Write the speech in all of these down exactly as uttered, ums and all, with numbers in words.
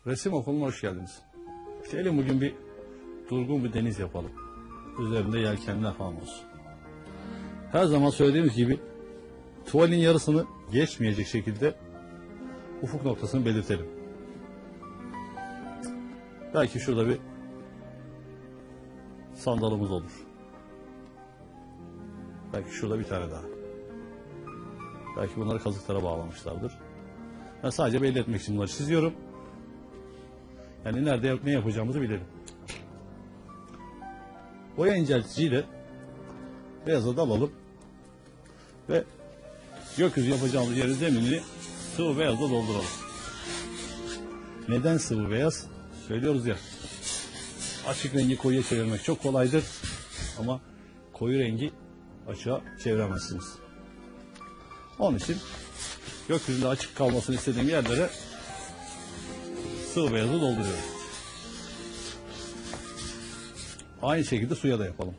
Resim okuluna hoş geldiniz. Gelin bugün bir durgun bir deniz yapalım. Üzerinde yelkenler falan olsun. Her zaman söylediğimiz gibi tuvalin yarısını geçmeyecek şekilde ufuk noktasını belirtelim. Belki şurada bir sandalımız olur. Belki şurada bir tane daha. Belki bunları kazıklara bağlamışlardır. Ben sadece belli etmek için bunları çiziyorum. Yani nerede ne yapacağımızı bilelim. Boya incelticiyle beyaza dalalım ve gökyüzü yapacağımız yerin zeminini sıvı beyazla dolduralım. Neden sıvı beyaz? Söylüyoruz ya, açık rengi koyuya çevirmek çok kolaydır ama koyu rengi açığa çeviremezsiniz. Onun için gökyüzünde açık kalmasını istediğim yerlere sıvı beyazı dolduruyorum. Aynı şekilde suya da yapalım.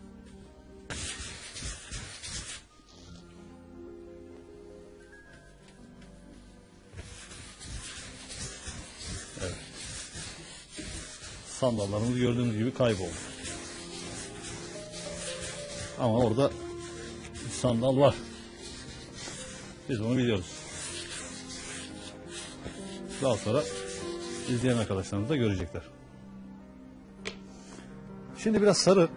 Evet. Sandallarımız gördüğünüz gibi kayboldu. Ama orada bir sandal var. Biz onu biliyoruz. Daha sonra izleyen arkadaşlarımız da görecekler. Şimdi biraz sarı,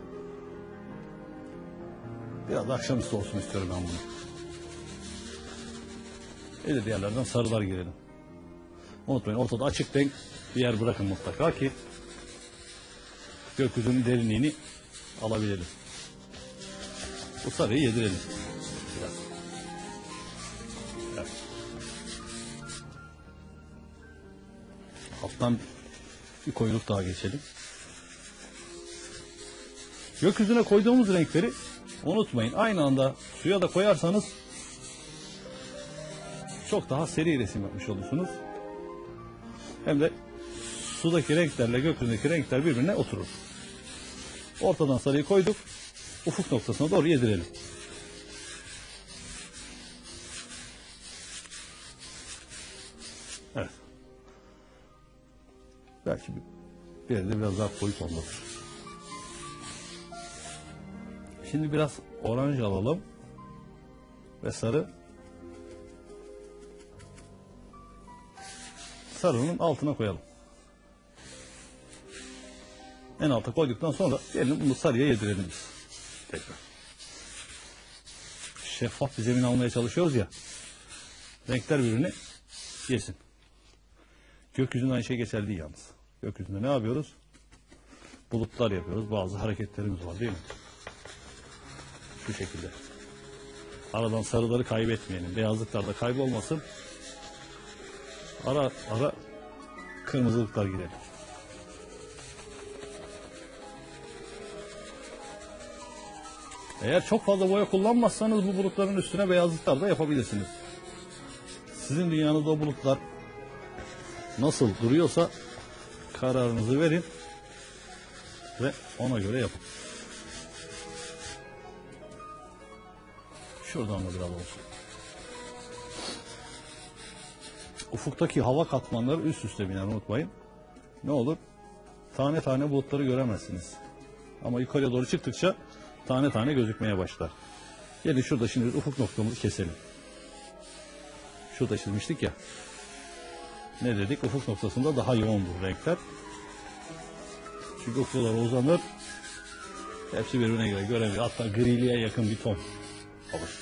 biraz da akşamüstü olsun istiyorum ben bunu. Belirli yerlerden sarılar girelim. Unutmayın, ortada açık renk bir yer bırakın mutlaka ki gökyüzünün derinliğini alabilelim. Bu sarıyı yedirelim. Biraz. Evet. Alttan bir koyuluk daha geçelim. Gökyüzüne koyduğumuz renkleri unutmayın. Aynı anda suya da koyarsanız çok daha seri resim yapmış olursunuz. Hem de sudaki renklerle gökyüzündeki renkler birbirine oturur. Ortadan sarıyı koyduk. Ufuk noktasına doğru yedirelim. Evet. Belki bir yerde biraz daha koyu tonladır. Şimdi biraz oranj alalım ve sarı. Sarının altına koyalım. En alta koyduktan sonra gelin bunu sarıya yedirelim biz. Tekrar. Şeffaf bir zemin almaya çalışıyoruz ya. Renkler birbirini yesin. Gökyüzünde aynı şey geçerli değil yalnız. Gökyüzünde ne yapıyoruz? Bulutlar yapıyoruz. Bazı hareketlerimiz var değil mi? Şu şekilde. Aradan sarıları kaybetmeyelim. Beyazlıklar da kaybolmasın. Ara ara kırmızılıklar girelim. Eğer çok fazla boya kullanmazsanız bu bulutların üstüne beyazlıklar da yapabilirsiniz. Sizin dünyanızda o bulutlar nasıl duruyorsa kararınızı verin ve ona göre yapın. Şuradan da biraz olsun. Ufuktaki hava katmanları üst üste biner, unutmayın. Ne olur? Tane tane bulutları göremezsiniz. Ama yukarıya doğru çıktıkça tane tane gözükmeye başlar. Gelin şurada şimdi ufuk noktamızı keselim. Şurada çizmiştik ya. Ne dedik? Ufuk noktasında daha yoğundur renkler. Çünkü ufuklara uzanır. Hepsi birbirine göre göremiyor. Hatta griliğe yakın bir ton alır.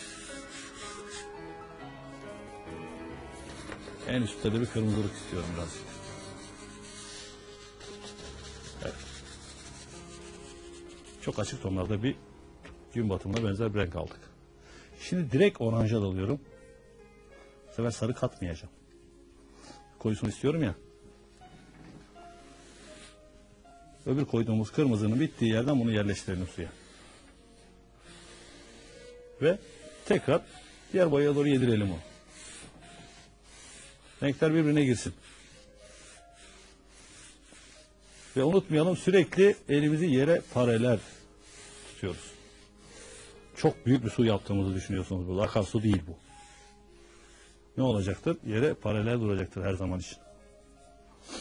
En üstte de bir kırmızılık istiyorum biraz. Evet. Çok açık tonlarda bir gün batımına benzer bir renk aldık. Şimdi direkt oranja dalıyorum. Bu sefer sarı katmayacağım. Koyusunu istiyorum ya. Öbür koyduğumuz kırmızının bittiği yerden bunu yerleştirelim suya. Ve tekrar diğer boyaya doğru yedirelim onu. Renkler birbirine girsin. Ve unutmayalım, sürekli elimizi yere paralel tutuyoruz. Çok büyük bir su yaptığımızı düşünüyorsunuz burada. Akarsu değil bu. Ne olacaktır? Yere paralel duracaktır her zaman için.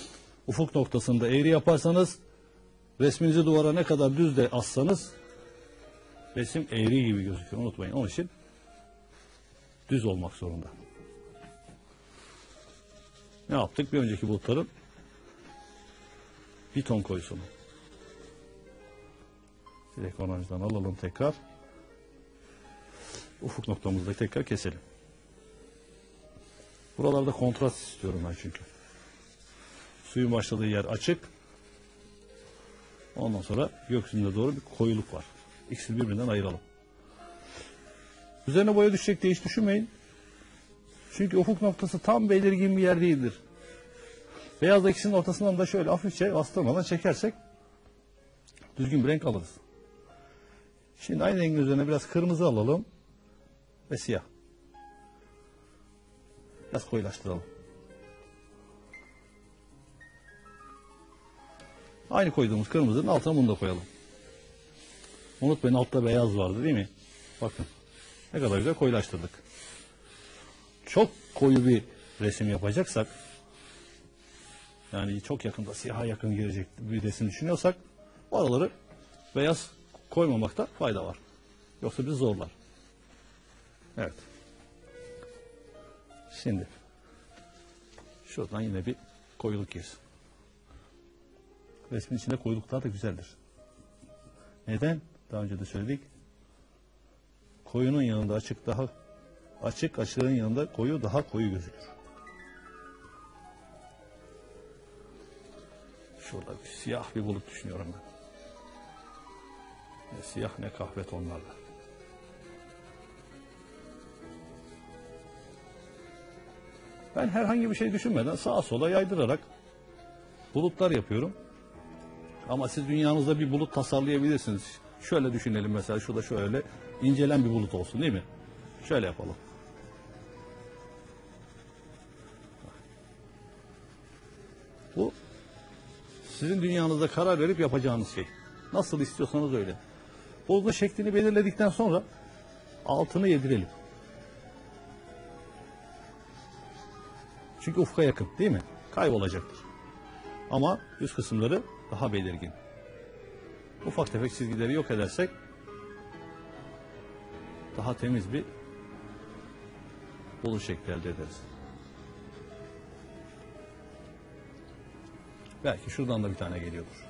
ufuk noktasında eğri yaparsanız, resminizi duvara ne kadar düz de assanız resim eğri gibi gözüküyor. Unutmayın. Onun için düz olmak zorunda. Ne yaptık? Bir önceki bulutların bir ton koyusunu. Direkt oranjdan alalım tekrar. Ufuk noktamızda tekrar keselim. Buralarda kontrast istiyorum ben çünkü. Suyun başladığı yer açık. Ondan sonra gökyüzüne doğru bir koyuluk var. İkisini birbirinden ayıralım. Üzerine boya düşecek diye hiç düşünmeyin. Çünkü ufuk noktası tam belirgin bir yer değildir. Beyazla ikisinin ortasından da şöyle hafifçe bastırmadan çekersek düzgün bir renk alırız. Şimdi aynı rengin üzerine biraz kırmızı alalım ve siyah. Biraz koyulaştıralım. Aynı koyduğumuz kırmızının altına bunu da koyalım. Unutmayın, altta beyaz vardı değil mi? Bakın ne kadar güzel koyulaştırdık. Çok koyu bir resim yapacaksak, yani çok yakında siyaha yakın girecek bir resim düşünüyorsak, oraları beyaz koymamakta fayda var. Yoksa bizi zorlar. Evet. Şimdi şuradan yine bir koyuluk girsin. Resmin içinde koyuluklar da güzeldir. Neden? Daha önce de söyledik. Koyunun yanında açık daha açık, açığın yanında koyu daha koyu gözükür. Şurada bir siyah bir bulut düşünüyorum ben. Ne siyah ne kahve tonlarla. Ben herhangi bir şey düşünmeden sağa sola yaydırarak bulutlar yapıyorum. Ama siz dünyanızda bir bulut tasarlayabilirsiniz. Şöyle düşünelim mesela, şurada şöyle incelen bir bulut olsun değil mi? Şöyle yapalım. Bu sizin dünyanızda karar verip yapacağınız şey. Nasıl istiyorsanız öyle. Bulutun şeklini belirledikten sonra altını yedirelim. Çünkü ufka yakın değil mi? Kaybolacaktır. Ama üst kısımları daha belirgin. Ufak tefek çizgileri yok edersek daha temiz bir bulut şekli elde ederiz. Belki şuradan da bir tane geliyordur.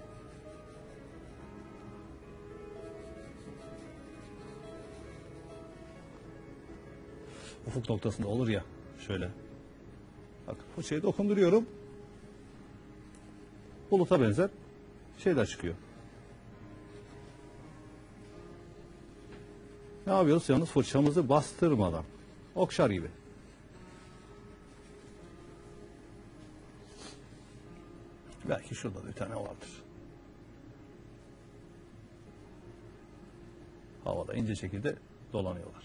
Ufuk noktasında olur ya şöyle. Bak fırçayı dokunduruyorum. Buluta benzer şeyler çıkıyor. Ne yapıyoruz? Yalnız fırçamızı bastırmadan. Okşar gibi. Belki şurada bir tane vardır. Havada ince şekilde dolanıyorlar.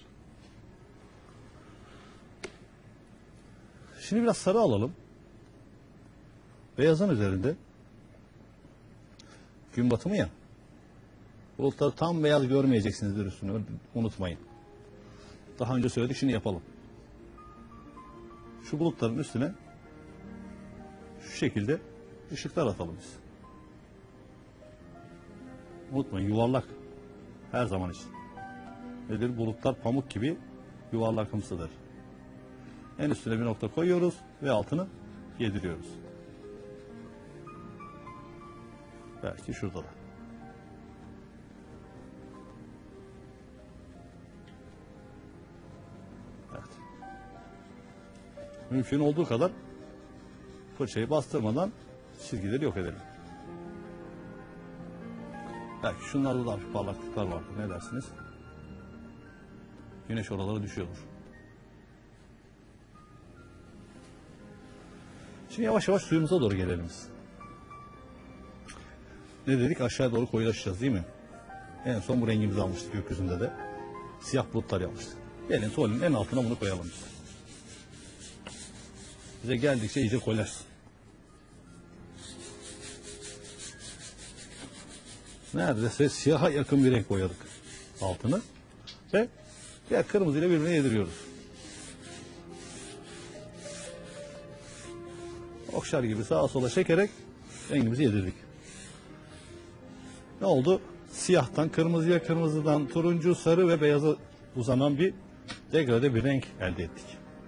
Şimdi biraz sarı alalım. Beyazın üzerinde gün batımı ya. Bulutları tam beyaz görmeyeceksinizdir üstünü. Unutmayın. Daha önce söyledik, şimdi yapalım. Şu bulutların üstüne şu şekilde ışıklar atalım biz. Unutmayın, yuvarlak. Her zaman için. Nedir? Bulutlar pamuk gibi yuvarlakımsıdır. En üstüne bir nokta koyuyoruz ve altını yediriyoruz. Belki şurada da. Evet. Mümkün olduğu kadar fırçayı bastırmadan çizgileri yok edelim. Belki şunlarda da hafif parlaklıklar vardır. Ne dersiniz? Güneş oralara düşüyordur. Şimdi yavaş yavaş suyumuza doğru gelelim biz. Ne dedik? Aşağıya doğru koyulaşacağız değil mi? En son bu rengimizi almıştık gökyüzünde de. Siyah bulutlar yapmıştık. Gelin tuvalin en altına bunu koyalım biz. Bize geldikçe iyice koyulaşsın. Neredeyse siyaha yakın bir renk boyadık altını. Ve diğer kırmızıyla birbirine yediriyoruz. okşar gibi sağa sola çekerek rengimizi yedirdik. Ne oldu? Siyahtan kırmızıya, kırmızıdan turuncu, sarı ve beyaza uzanan bir degrade bir renk elde ettik.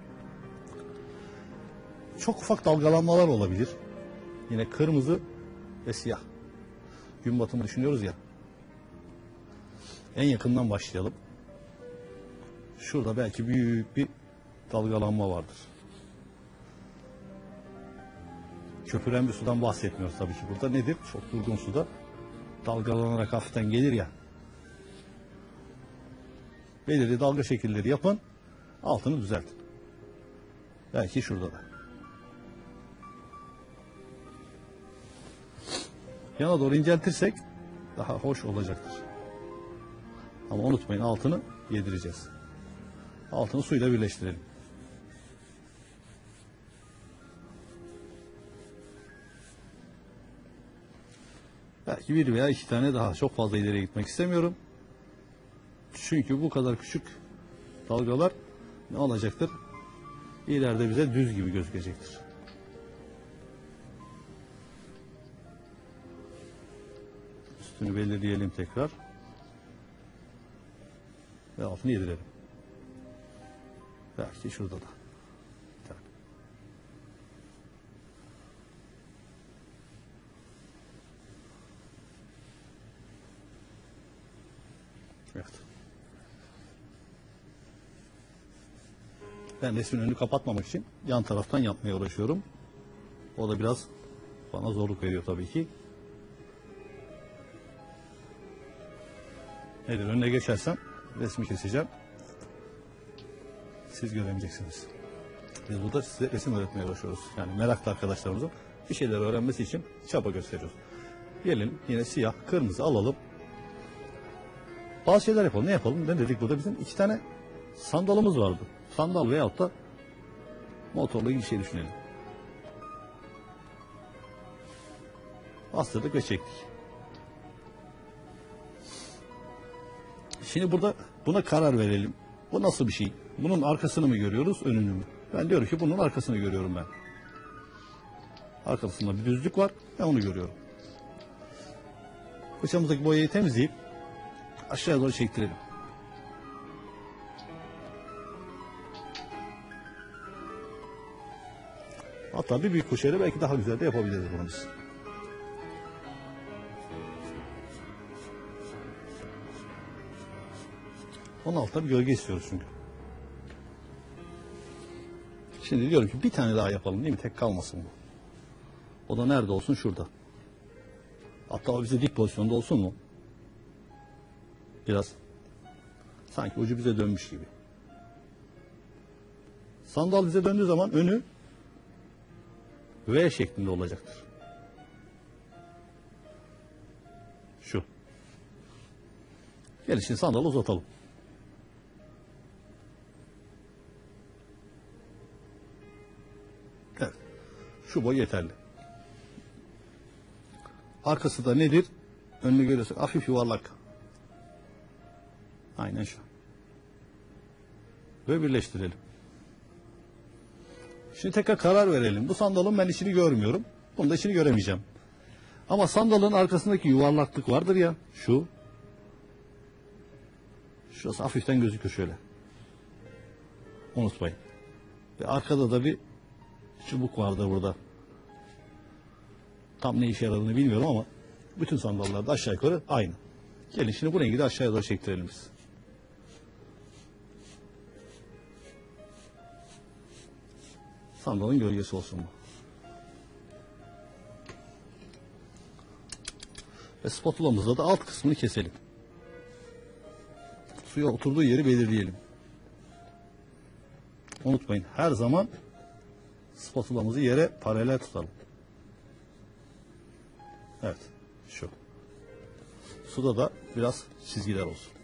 Çok ufak dalgalanmalar olabilir. Yine kırmızı ve siyah. Gün batımı düşünüyoruz ya. En yakından başlayalım. Şurada belki büyük bir dalgalanma vardır. Köpüren bir sudan bahsetmiyoruz tabii ki burada. Nedir? Çok durgun suda dalgalanarak hafiften gelir ya. Belirli dalga şekilleri yapın. Altını düzeltin. Belki şurada da. Yana doğru inceltirsek daha hoş olacaktır. Ama unutmayın, altını yedireceğiz. Altını suyla birleştirelim. Belki bir veya iki tane daha, çok fazla ileriye gitmek istemiyorum. Çünkü bu kadar küçük dalgalar ne olacaktır? İleride bize düz gibi gözükecektir. Üstünü belirleyelim tekrar. Ve altını yedirelim. Belki şurada da. Evet. Ben resmin önünü kapatmamak için yan taraftan yapmaya uğraşıyorum. O da biraz bana zorluk veriyor tabii ki. Nedir? Önüne geçersem resmi keseceğim. Siz göremeyeceksiniz. Biz burada size resim öğretmeye uğraşıyoruz. Yani meraklı arkadaşlarımızın bir şeyler öğrenmesi için çaba gösteriyoruz. Gelelim yine siyah, kırmızı alalım. Bazı şeyler yapalım. Ne yapalım? Ne dedik burada? Bizim iki tane sandalımız vardı. Sandal veyahut da motorla ilgili şey düşünelim. Bastırdık ve çektik. Şimdi burada buna karar verelim. Bu nasıl bir şey? Bunun arkasını mı görüyoruz, önünü mü? Ben diyorum ki bunun arkasını görüyorum ben. Arkasında bir düzlük var. Ben onu görüyorum. Fırçamızdaki boyayı temizleyip aşağıya doğru çektirelim. Hatta bir büyük kuşayla belki daha güzel de yapabiliriz bunu biz. Onun altında bir gölge istiyoruz çünkü. Şimdi diyorum ki bir tane daha yapalım, değil mi? Tek kalmasın bu. O da nerede olsun? Şurada. Hatta o bize dik pozisyonda olsun mu? Biraz. Sanki ucu bize dönmüş gibi. Sandal bize döndüğü zaman önü V şeklinde olacaktır. Şu. Gel şimdi sandalı uzatalım. Evet. Şu boy yeterli. Arkası da nedir? Önünü görüyorsak hafif yuvarlak. Aynen şu. Ve birleştirelim. Şimdi tekrar karar verelim. Bu sandalın ben içini görmüyorum. Bunun da içini göremeyeceğim. Ama sandalın arkasındaki yuvarlaklık vardır ya. Şu. Şurası hafiften gözüküyor şöyle. Unutmayın. Ve arkada da bir çubuk vardır burada. Tam ne işe yaradığını bilmiyorum ama bütün sandallarda aşağı yukarı aynı. Gelin şimdi bu rengi de aşağıya doğru çektirelim biz. Sandalın gölgesi olsun bu. Ve spatulamızla da alt kısmını keselim. Suya oturduğu yeri belirleyelim. Unutmayın, her zaman spatulamızı yere paralel tutalım. Evet, şu. Suda da biraz çizgiler olsun.